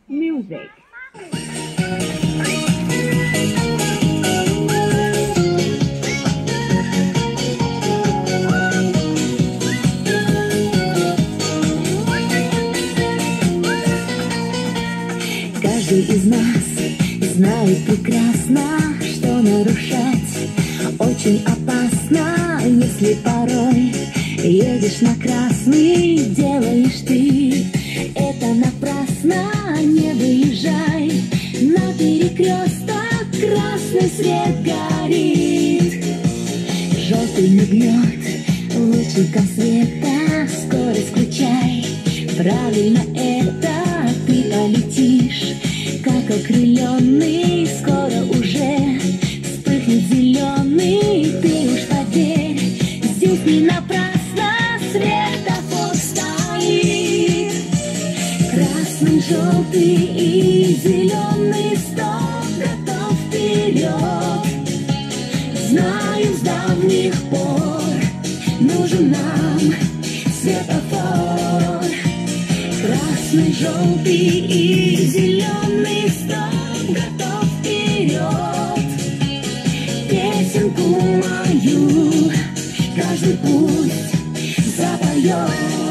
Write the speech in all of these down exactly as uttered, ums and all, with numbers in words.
Music. Каждый из нас знает прекрасно, что нарушать очень опасно, если порой едешь на красный, делаешь ты это напрасно. Не выезжай на перекресток, красный свет горит, желтый мигнет лучиком света. Скорость включай, правильно это, ты полетишь как окрыленный. Скоро уже вспыхнет зеленый, ты уж поверь, здесь не напрасно светофор стоит. Красный, желтый и зеленый, стоп, готов вперед. Знаю, с давних пор нужен нам светофор. Красный, желтый и зеленый, стоп, готов вперед. Песенку мою каждый пусть запоет.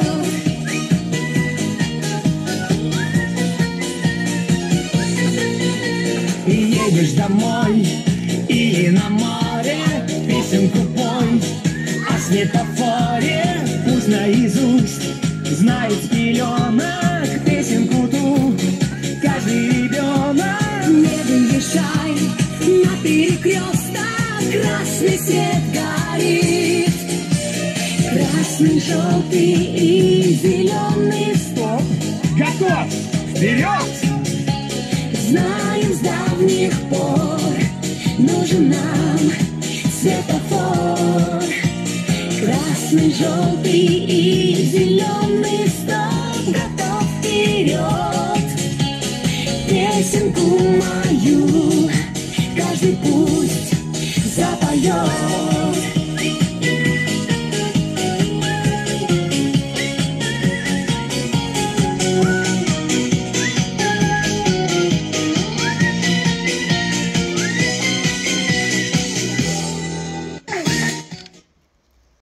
Едешь домой или на море, песенку пой о светофоре. Пусть наизусть знает с пеленок песенку ту каждый ребенок. Не выезжай на перекресток, красный свет горит. Красный, желтый и зеленый, стоп, Готов! Вперед! знаем, с давних пор нужен нам светофор. Красный, желтый и зеленый, стоп, готов вперед. Песенку мою